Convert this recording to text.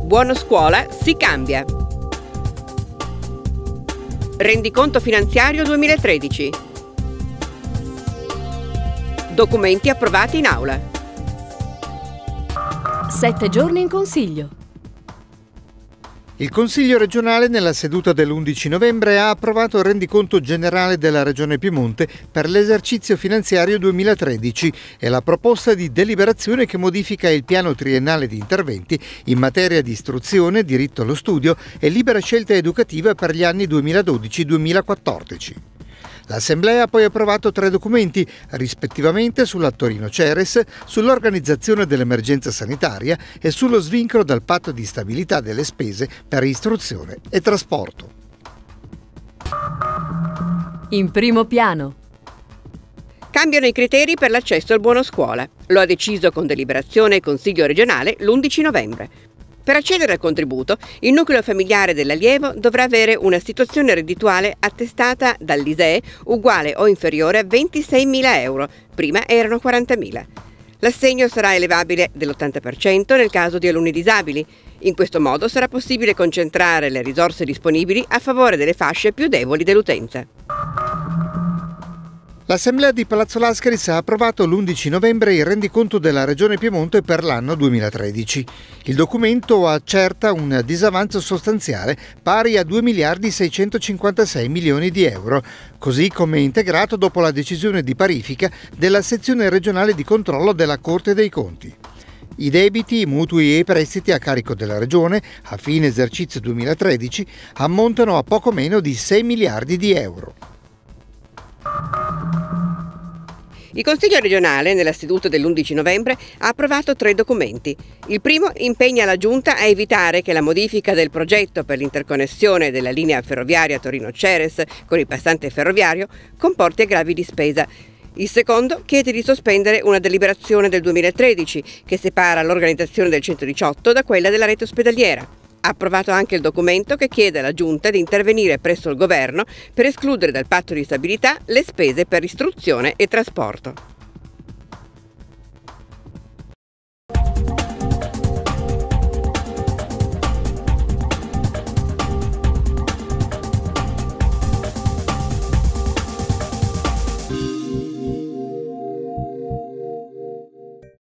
Buono scuola si cambia. Rendiconto finanziario 2013. Documenti approvati in aula. 7 giorni in consiglio. Il Consiglio regionale nella seduta dell'11 novembre ha approvato il rendiconto generale della Regione Piemonte per l'esercizio finanziario 2013 e la proposta di deliberazione che modifica il piano triennale di interventi in materia di istruzione, diritto allo studio e libera scelta educativa per gli anni 2012-2014. L'Assemblea ha poi approvato 3 documenti, rispettivamente sulla Torino-Ceres, sull'organizzazione dell'emergenza sanitaria e sullo svincolo dal patto di stabilità delle spese per istruzione e trasporto. In primo piano. Cambiano i criteri per l'accesso al buono scuola. Lo ha deciso con deliberazione il Consiglio regionale l'11 novembre. Per accedere al contributo, il nucleo familiare dell'allievo dovrà avere una situazione reddituale attestata dall'ISEE uguale o inferiore a 26.000 euro, prima erano 40.000. L'assegno sarà elevabile dell'80% nel caso di alunni disabili. In questo modo sarà possibile concentrare le risorse disponibili a favore delle fasce più deboli dell'utenza. L'Assemblea di Palazzo Lascaris ha approvato l'11 novembre il rendiconto della Regione Piemonte per l'anno 2013. Il documento accerta un disavanzo sostanziale pari a 2.656 milioni di euro, così come integrato dopo la decisione di parifica della sezione regionale di controllo della Corte dei Conti. I debiti, i mutui e i prestiti a carico della Regione a fine esercizio 2013 ammontano a poco meno di 6 miliardi di euro. Il Consiglio regionale, nella seduta dell'11 novembre, ha approvato 3 documenti. Il primo impegna la Giunta a evitare che la modifica del progetto per l'interconnessione della linea ferroviaria Torino-Ceres con il passante ferroviario comporti aggravi di spesa. Il secondo chiede di sospendere una deliberazione del 2013 che separa l'organizzazione del 118 da quella della rete ospedaliera. Ha approvato anche il documento che chiede alla Giunta di intervenire presso il Governo per escludere dal patto di stabilità le spese per istruzione e trasporto.